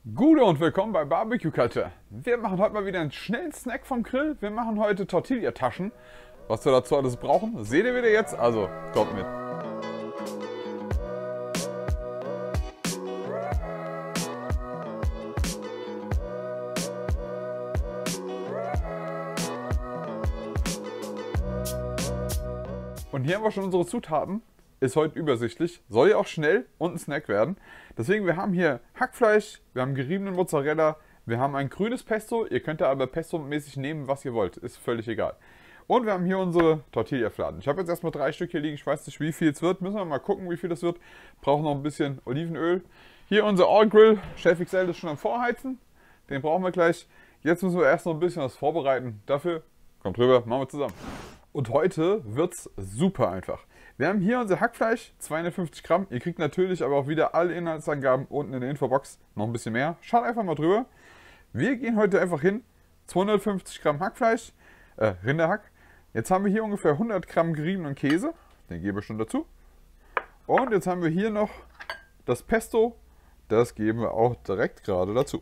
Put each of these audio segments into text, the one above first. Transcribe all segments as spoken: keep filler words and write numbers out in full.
Gute und willkommen bei Barbecue Culture. Wir machen heute mal wieder einen schnellen Snack vom Grill. Wir machen heute Tortilla-Taschen. Was wir dazu alles brauchen, seht ihr wieder jetzt. Also, kommt mit. Und hier haben wir schon unsere Zutaten. Ist heute übersichtlich, soll ja auch schnell und ein Snack werden. Deswegen, wir haben hier Hackfleisch, wir haben geriebenen Mozzarella, wir haben ein grünes Pesto. Ihr könnt da aber Pesto-mäßig nehmen, was ihr wollt, ist völlig egal. Und wir haben hier unsere Tortilla-Fladen. Ich habe jetzt erstmal drei Stück hier liegen, ich weiß nicht, wie viel es wird. Müssen wir mal gucken, wie viel das wird. Brauchen noch ein bisschen Olivenöl. Hier unser All-Grill, Chef X L ist schon am Vorheizen. Den brauchen wir gleich. Jetzt müssen wir erst noch ein bisschen was vorbereiten. Dafür, kommt rüber, machen wir zusammen. Und heute wird es super einfach. Wir haben hier unser Hackfleisch, zweihundertfünfzig Gramm. Ihr kriegt natürlich aber auch wieder alle Inhaltsangaben unten in der Infobox. Noch ein bisschen mehr. Schaut einfach mal drüber. Wir gehen heute einfach hin. zweihundertfünfzig Gramm Hackfleisch, äh, Rinderhack. Jetzt haben wir hier ungefähr hundert Gramm geriebenen Käse. Den gebe ich schon dazu. Und jetzt haben wir hier noch das Pesto. Das geben wir auch direkt gerade dazu.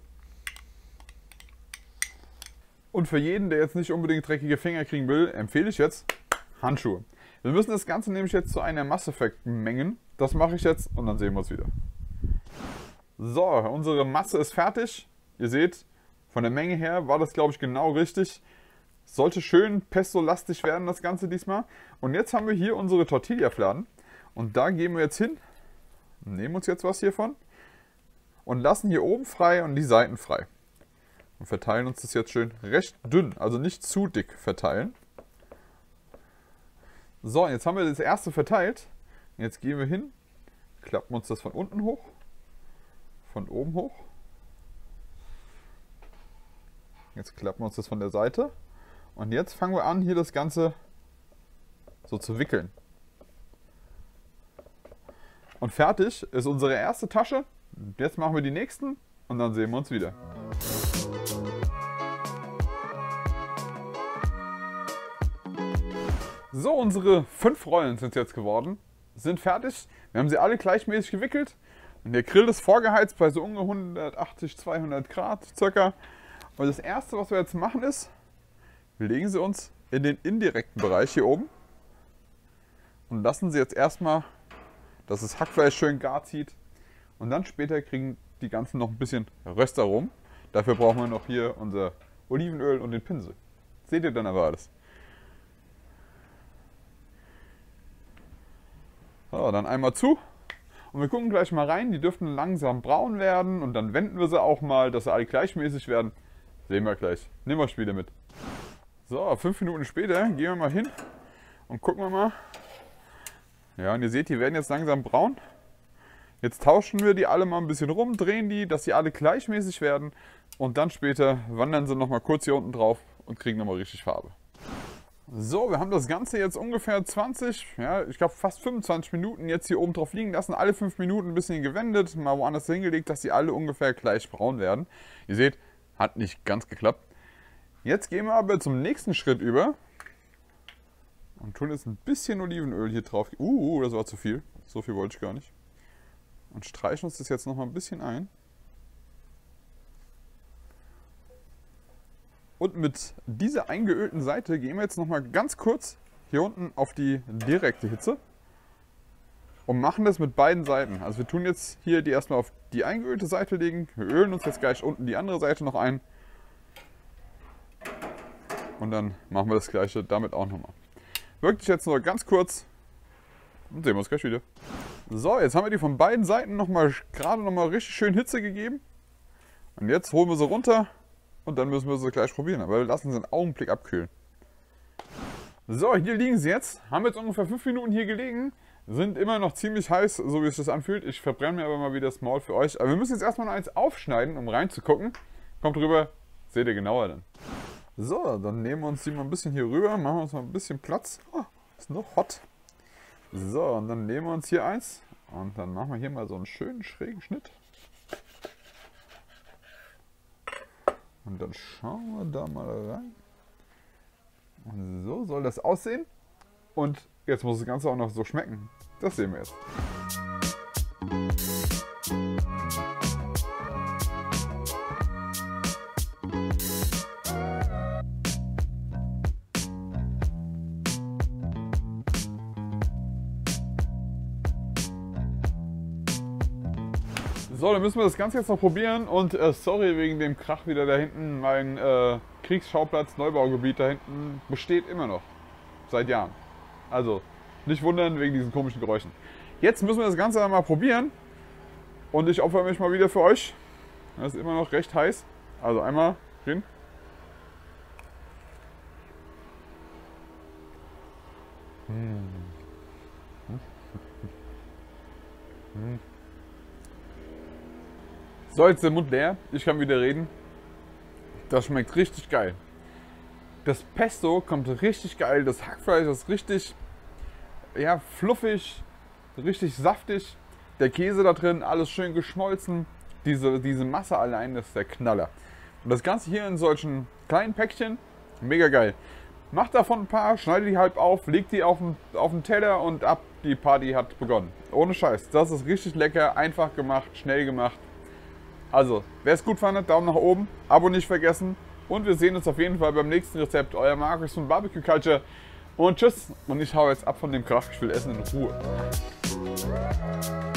Und für jeden, der jetzt nicht unbedingt dreckige Finger kriegen will, empfehle ich jetzt Handschuhe. Wir müssen das Ganze nämlich jetzt zu einer Masse vermengen. Das mache ich jetzt und dann sehen wir uns wieder. So, unsere Masse ist fertig. Ihr seht, von der Menge her war das, glaube ich, genau richtig. Sollte schön pesto-lastig werden, das Ganze diesmal. Und jetzt haben wir hier unsere Tortilla-Fladen. Und da gehen wir jetzt hin, nehmen uns jetzt was hiervon und lassen hier oben frei und die Seiten frei. Und verteilen uns das jetzt schön recht dünn, also nicht zu dick verteilen. So, jetzt haben wir das erste verteilt. Jetzt gehen wir hin, klappen uns das von unten hoch, von oben hoch. Jetzt klappen wir uns das von der Seite. Und jetzt fangen wir an, hier das Ganze so zu wickeln. Und fertig ist unsere erste Tasche. Jetzt machen wir die nächsten und dann sehen wir uns wieder. So, unsere fünf Rollen sind jetzt geworden, sind fertig. Wir haben sie alle gleichmäßig gewickelt. Und der Grill ist vorgeheizt bei so ungefähr hundertachtzig, zweihundert Grad circa. Und das erste, was wir jetzt machen ist, wir legen sie uns in den indirekten Bereich hier oben und lassen sie jetzt erstmal, dass das Hackfleisch schön gar zieht. Und dann später kriegen die ganzen noch ein bisschen Röstaromen. Dafür brauchen wir noch hier unser Olivenöl und den Pinsel. Seht ihr dann aber alles. So, dann einmal zu und wir gucken gleich mal rein. Die dürften langsam braun werden und dann wenden wir sie auch mal, dass sie alle gleichmäßig werden. Sehen wir gleich. Nehmen wir Spiele mit. So, fünf Minuten später gehen wir mal hin und gucken wir mal. Ja, und ihr seht, die werden jetzt langsam braun. Jetzt tauschen wir die alle mal ein bisschen rum, drehen die, dass sie alle gleichmäßig werden. Und dann später wandern sie nochmal kurz hier unten drauf und kriegen nochmal richtig Farbe. So, wir haben das Ganze jetzt ungefähr zwanzig, ja, ich glaube fast fünfundzwanzig Minuten jetzt hier oben drauf liegen lassen. Alle fünf Minuten ein bisschen gewendet, mal woanders hingelegt, dass sie alle ungefähr gleich braun werden. Ihr seht, hat nicht ganz geklappt. Jetzt gehen wir aber zum nächsten Schritt über und tun jetzt ein bisschen Olivenöl hier drauf. Uh, das war zu viel. So viel wollte ich gar nicht. Und streichen uns das jetzt noch mal ein bisschen ein. Und mit dieser eingeölten Seite gehen wir jetzt noch mal ganz kurz hier unten auf die direkte Hitze und machen das mit beiden Seiten. Also wir tun jetzt hier die erstmal auf die eingeölte Seite legen. Wir ölen uns jetzt gleich unten die andere Seite noch ein. Und dann machen wir das gleiche damit auch nochmal. Wirklich jetzt nur ganz kurz und sehen wir uns gleich wieder. So, jetzt haben wir die von beiden Seiten noch mal, gerade noch mal richtig schön Hitze gegeben. Und jetzt holen wir sie runter. Und dann müssen wir sie gleich probieren, aber wir lassen sie einen Augenblick abkühlen. So, hier liegen sie jetzt. Haben jetzt ungefähr fünf Minuten hier gelegen. Sind immer noch ziemlich heiß, so wie es sich das anfühlt. Ich verbrenne mir aber mal wieder das Maul für euch. Aber wir müssen jetzt erstmal noch eins aufschneiden, um reinzugucken. Kommt rüber, seht ihr genauer dann. So, dann nehmen wir uns die mal ein bisschen hier rüber. Machen wir uns mal ein bisschen Platz. Oh, ist noch hot. So, und dann nehmen wir uns hier eins. Und dann machen wir hier mal so einen schönen schrägen Schnitt. Und dann schauen wir da mal rein. Und so soll das aussehen. Und jetzt muss das Ganze auch noch so schmecken. Das sehen wir jetzt. So, dann müssen wir das Ganze jetzt noch probieren und äh, sorry wegen dem Krach wieder da hinten. Mein äh, Kriegsschauplatz, Neubaugebiet da hinten besteht immer noch. Seit Jahren. Also nicht wundern wegen diesen komischen Geräuschen. Jetzt müssen wir das Ganze einmal probieren und ich opfere mich mal wieder für euch. Das ist immer noch recht heiß. Also einmal drin. So, jetzt ist der Mund leer. Ich kann wieder reden. Das schmeckt richtig geil. Das Pesto kommt richtig geil. Das Hackfleisch ist richtig, ja, fluffig, richtig saftig. Der Käse da drin, alles schön geschmolzen. Diese, diese Masse allein, das ist der Knaller. Und das Ganze hier in solchen kleinen Päckchen, mega geil. Macht davon ein paar, schneidet die halb auf, legt die auf den, auf den Teller und ab, die Party hat begonnen. Ohne Scheiß, das ist richtig lecker, einfach gemacht, schnell gemacht. Also, wer es gut fand, Daumen nach oben, Abo nicht vergessen. Und wir sehen uns auf jeden Fall beim nächsten Rezept. Euer Markus von Barbecue Culture. Und tschüss. Und ich hau jetzt ab von dem Krach, ich will essen in Ruhe.